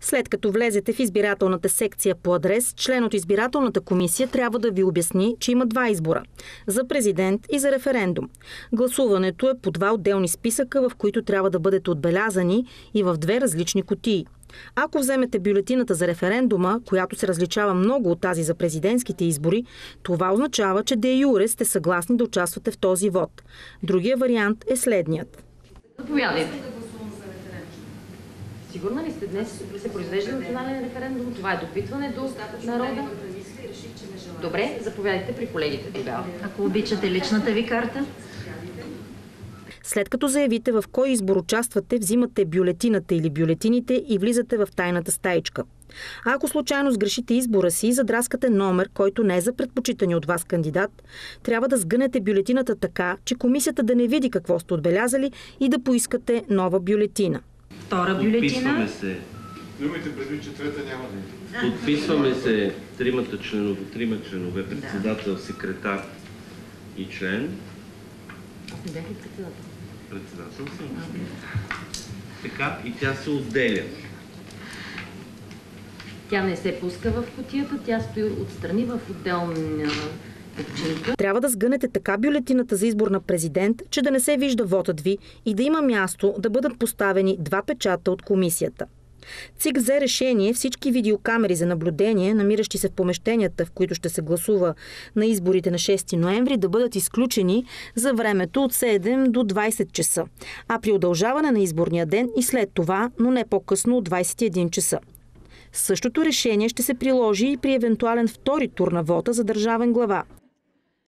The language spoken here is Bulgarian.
След като влезете в избирателната секция по адрес, член от избирателната комисия трябва да ви обясни, че има два избора – за президент и за референдум. Гласуването е по два отделни списъка, в които трябва да бъдете отбелязани и в две различни кутии. Ако вземете бюлетината за референдума, която се различава много от тази за президентските избори, това означава, че де юре сте съгласни да участвате в този вод. Другия вариант е следният. Заповядайте. Сигурна ли сте, днес се произвежда национален референдум? Това е допитване до народа? Добре, заповядайте при колегите тогава. Ако обичате личната ви карта. След като заявите в кой избор участвате, взимате бюлетината или бюлетините и влизате в тайната стаичка. А ако случайно сгрешите избора си и задраскате номер, който не е за предпочитани от вас кандидат, трябва да сгънете бюлетината така, че комисията да не види какво сте отбелязали и да поискате нова бюлетина. Втора бюлетина. Имайте предвид, че трета няма да е. Подписваме се трима членове, председател, секретар и член. Аз не бях ли председател? Председател съм. Така, и тя се отделя. Тя не се пуска в кутията, тя стои отстрани в отделна кутчинка. Трябва да сгънете така бюлетината за избор на президент, че да не се вижда вотът ви и да има място да бъдат поставени два печата от комисията. ЦИК взе решение всички видеокамери за наблюдение, намиращи се в помещенията, в които ще се гласува на изборите на 6 ноември, да бъдат изключени за времето от 7 до 20 часа, а при удължаване на изборния ден и след това, но не по-късно от 21 часа. Същото решение ще се приложи и при евентуален втори тур на вота за държавен глава.